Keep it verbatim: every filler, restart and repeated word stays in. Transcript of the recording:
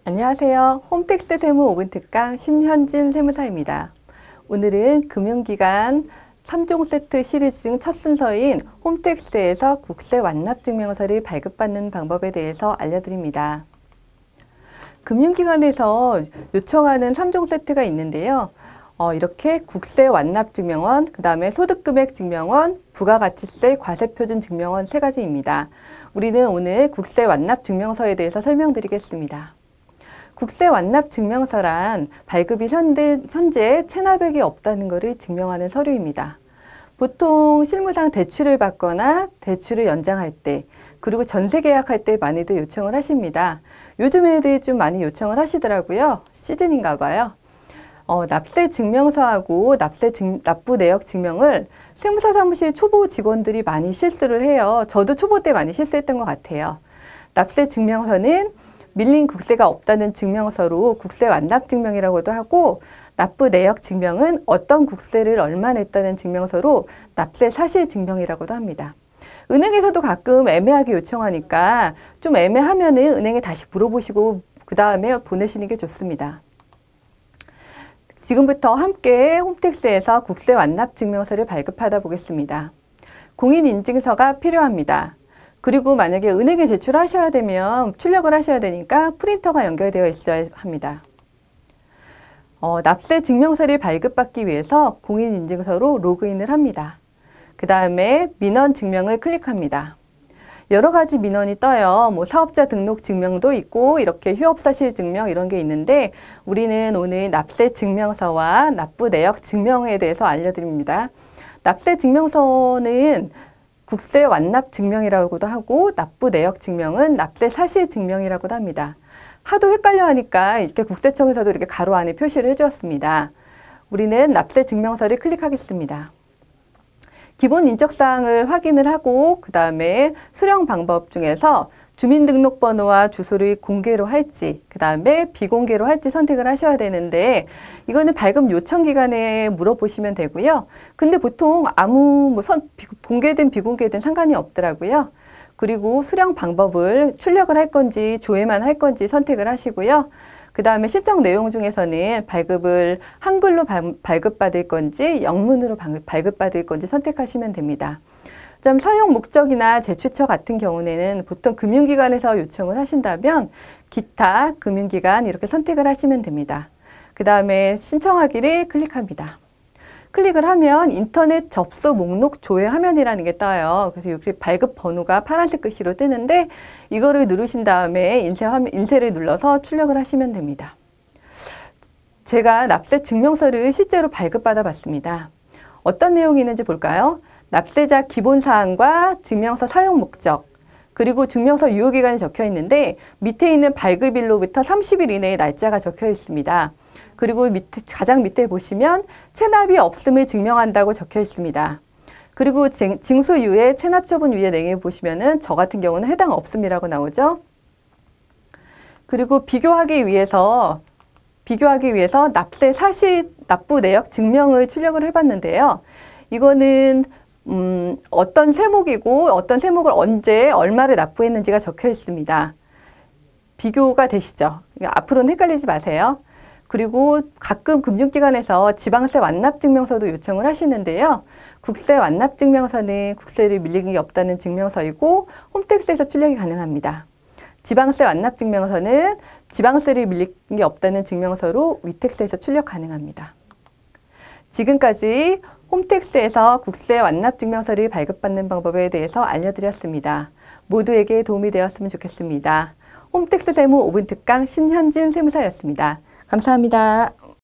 안녕하세요. 홈택스 세무 오 분 특강 신현진 세무사입니다. 오늘은 금융기관 삼 종 세트 시리즈 중 첫 순서인 홈택스에서 국세 완납증명서를 발급받는 방법에 대해서 알려드립니다. 금융기관에서 요청하는 삼 종 세트가 있는데요. 어, 이렇게 국세 완납증명원, 그 다음에 소득금액증명원, 부가가치세 과세표준증명원 세 가지입니다. 우리는 오늘 국세 완납증명서에 대해서 설명드리겠습니다. 국세 완납증명서란 발급이 현재, 현재 체납액이 없다는 것을 증명하는 서류입니다. 보통 실무상 대출을 받거나 대출을 연장할 때, 그리고 전세 계약할 때 많이들 요청을 하십니다. 요즘 애들이 좀 많이 요청을 하시더라고요. 시즌인가 봐요. 어, 납세 증명서하고 납세 증, 납부 내역 증명을 세무사 사무실 초보 직원들이 많이 실수를 해요. 저도 초보 때 많이 실수했던 것 같아요. 납세 증명서는 밀린 국세가 없다는 증명서로 국세 완납 증명이라고도 하고, 납부 내역 증명은 어떤 국세를 얼마 냈다는 증명서로 납세 사실 증명이라고도 합니다. 은행에서도 가끔 애매하게 요청하니까 좀 애매하면은 은행에 다시 물어보시고 그 다음에 보내시는 게 좋습니다. 지금부터 함께 홈택스에서 국세 완납 증명서를 발급하다 보겠습니다. 공인인증서가 필요합니다. 그리고 만약에 은행에 제출하셔야 되면 출력을 하셔야 되니까 프린터가 연결되어 있어야 합니다. 어, 납세 증명서를 발급받기 위해서 공인인증서로 로그인을 합니다. 그 다음에 민원 증명을 클릭합니다. 여러 가지 민원이 떠요. 뭐 사업자 등록 증명도 있고 이렇게 휴업사실 증명 이런 게 있는데, 우리는 오늘 납세 증명서와 납부 내역 증명에 대해서 알려드립니다. 납세 증명서는 국세 완납 증명이라고도 하고, 납부 내역 증명은 납세 사실 증명이라고도 합니다. 하도 헷갈려 하니까 이렇게 국세청에서도 이렇게 가로 안에 표시를 해주었습니다. 우리는 납세 증명서를 클릭하겠습니다. 기본 인적사항을 확인을 하고, 그 다음에 수령 방법 중에서 주민등록번호와 주소를 공개로 할지, 그 다음에 비공개로 할지 선택을 하셔야 되는데, 이거는 발급 요청 기간에 물어보시면 되고요. 근데 보통 아무 뭐 선, 비, 공개든 비공개든 상관이 없더라고요. 그리고 수령 방법을 출력을 할 건지 조회만 할 건지 선택을 하시고요. 그 다음에 신청 내용 중에서는 발급을 한글로 발, 발급받을 건지 영문으로 발급받을 건지 선택하시면 됩니다. 좀 사용 목적이나 재취처 같은 경우에는 보통 금융기관에서 요청을 하신다면 기타 금융기관 이렇게 선택을 하시면 됩니다. 그 다음에 신청하기를 클릭합니다. 클릭을 하면 인터넷 접수 목록 조회 화면이라는 게 떠요. 그래서 여기 발급 번호가 파란색 글씨로 뜨는데, 이거를 누르신 다음에 인쇄 화면, 인쇄를 눌러서 출력을 하시면 됩니다. 제가 납세 증명서를 실제로 발급받아 봤습니다. 어떤 내용이 있는지 볼까요? 납세자 기본사항과 증명서 사용 목적, 그리고 증명서 유효기간이 적혀 있는데, 밑에 있는 발급일로부터 삼십 일 이내의 날짜가 적혀 있습니다. 그리고 밑에, 가장 밑에 보시면 체납이 없음을 증명한다고 적혀 있습니다. 그리고 징수유예 체납처분 위에 내용을 보시면은 저 같은 경우는 해당 없음이라고 나오죠. 그리고 비교하기 위해서 비교하기 위해서 납세 사실 납부 내역 증명을 출력을 해봤는데요. 이거는 음, 어떤 세목이고 어떤 세목을 언제 얼마를 납부했는지가 적혀 있습니다. 비교가 되시죠? 앞으로는 헷갈리지 마세요. 그리고 가끔 금융기관에서 지방세 완납증명서도 요청을 하시는데요. 국세 완납증명서는 국세를 밀린 게 없다는 증명서이고 홈택스에서 출력이 가능합니다. 지방세 완납증명서는 지방세를 밀린 게 없다는 증명서로 위택스에서 출력 가능합니다. 지금까지 홈택스에서 국세 완납증명서를 발급받는 방법에 대해서 알려드렸습니다. 모두에게 도움이 되었으면 좋겠습니다. 홈택스 세무 오 분 특강 신현진 세무사였습니다. 감사합니다.